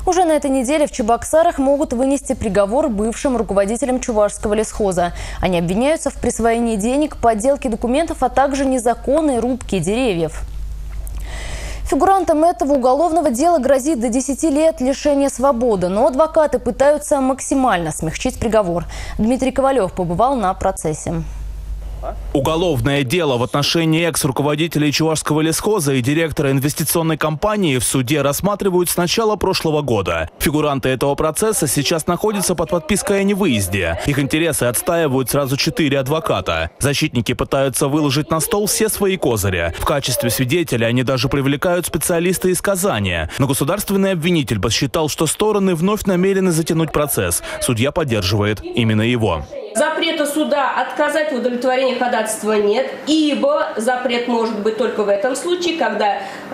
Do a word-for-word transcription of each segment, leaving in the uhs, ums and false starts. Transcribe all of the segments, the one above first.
Уже на этой неделе в Чебоксарах могут вынести приговор бывшим руководителям Чувашского лесхоза. Они обвиняются в присвоении денег, подделке документов, а также незаконной рубке деревьев. Фигурантам этого уголовного дела грозит до десяти лет лишения свободы, но адвокаты пытаются максимально смягчить приговор. Дмитрий Ковалев побывал на процессе. Уголовное дело в отношении экс-руководителей Чувашского лесхоза и директора инвестиционной компании в суде рассматривают с начала прошлого года. Фигуранты этого процесса сейчас находятся под подпиской о невыезде. Их интересы отстаивают сразу четыре адвоката. Защитники пытаются выложить на стол все свои козыри. В качестве свидетеля они даже привлекают специалиста из Казани. Но государственный обвинитель посчитал, что стороны вновь намерены затянуть процесс. Судья поддерживает именно его. Запрета суда отказать в удовлетворении ходатайства нет, ибо запрет может быть только в этом случае, когда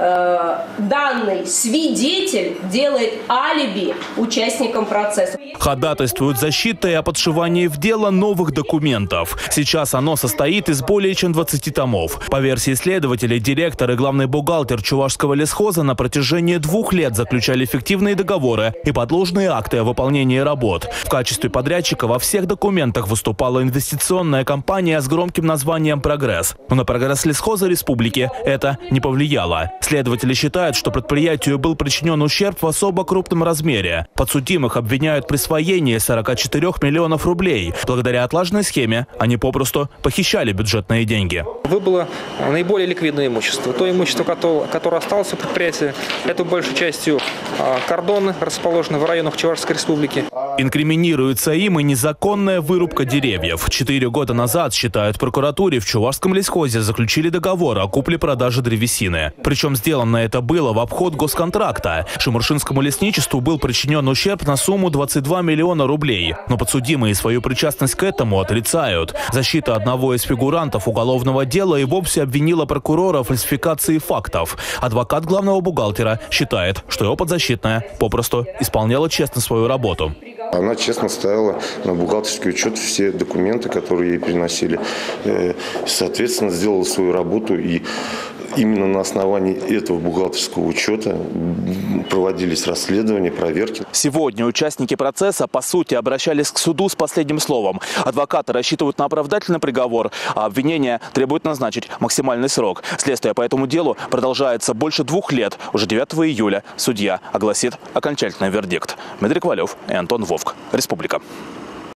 э, данный свидетель делает алиби участникам процесса. Ходатайствуют защитой о подшивании в дело новых документов. Сейчас оно состоит из более чем двадцати томов. По версии следователей, директор и главный бухгалтер Чувашского лесхоза на протяжении двух лет заключали фиктивные договоры и подложные акты о выполнении работ. В качестве подрядчика во всех документах выступала инвестиционная компания с громким названием «Прогресс». Но на прогресс лесхоза республики это не повлияло. Следователи считают, что предприятию был причинен ущерб в особо крупном размере. Подсудимых обвиняют в присвоении сорока четырёх миллионов рублей. Благодаря отлаженной схеме они попросту похищали бюджетные деньги. Выбыло наиболее ликвидное имущество. То имущество, которое осталось у предприятия, это большей частью кордоны, расположенные в районах Чувашской республики. Инкриминируется им и незаконная вырубка деревьев. Четыре года назад, считают в прокуратуре, в Чувашском лесхозе заключили договор о купле-продаже древесины. Причем сделано это было в обход госконтракта. Шимуршинскому лесничеству был причинен ущерб на сумму двадцать два миллиона рублей. Но подсудимые свою причастность к этому отрицают. Защита одного из фигурантов уголовного дела и вовсе обвинила прокурора в фальсификации фактов. Адвокат главного бухгалтера считает, что его подзащитная попросту исполняла честно свою работу. Она честно ставила на бухгалтерский учет все документы, которые ей приносили. Соответственно, сделала свою работу, и именно на основании этого бухгалтерского учета проводились расследования, проверки. Сегодня участники процесса, по сути, обращались к суду с последним словом. Адвокаты рассчитывают на оправдательный приговор, а обвинение требует назначить максимальный срок. Следствие по этому делу продолжается больше двух лет. Уже девятого июля судья огласит окончательный вердикт. Дмитрий Ковалев и Антон Вовк. Республика.